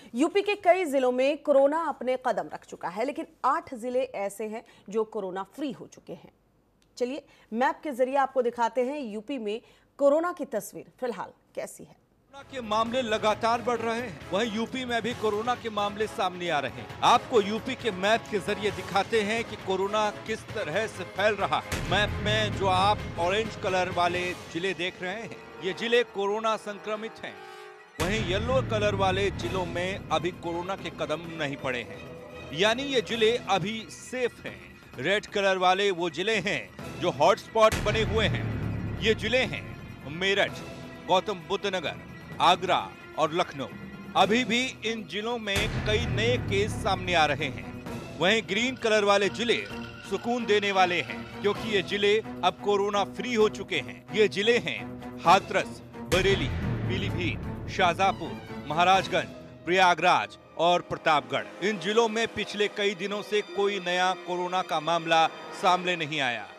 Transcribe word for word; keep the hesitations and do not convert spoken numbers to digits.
UP के कई जिलों में कोरोना अपने कदम रख चुका है, लेकिन आठ जिले ऐसे हैं जो कोरोना फ्री हो चुके हैं। चलिए मैप के जरिए आपको दिखाते हैं यूपी में कोरोना की तस्वीर फिलहाल कैसी है। कोरोना के मामले लगातार बढ़ रहे हैं, वहीं यूपी में भी कोरोना के मामले सामने आ रहे हैं। आपको यूपी के मैप के जरिए दिखाते हैं कि कोरोना किस तरह से फैल रहा है। मैप में जो आप ऑरेंज कलर वाले जिले देख रहे हैं, ये जिले कोरोना संक्रमित हैं। वहीं येलो कलर वाले जिलों में अभी कोरोना के कदम नहीं पड़े हैं, यानी ये जिले अभी सेफ हैं। रेड कलर वाले वो जिले हैं जो हॉटस्पॉट बने हुए हैं। ये जिले हैं मेरठ, गौतम बुद्ध नगर, आगरा और लखनऊ। अभी भी इन जिलों में कई नए केस सामने आ रहे हैं। वहीं ग्रीन कलर वाले जिले सुकून देने वाले हैं, क्योंकि ये जिले अब कोरोना फ्री हो चुके हैं। ये जिले हैं हाथरस, बरेली, पीलीभीत, शाहजहांपुर, महाराजगंज, प्रयागराज और प्रतापगढ़। इन जिलों में पिछले कई दिनों से कोई नया कोरोना का मामला सामने नहीं आया।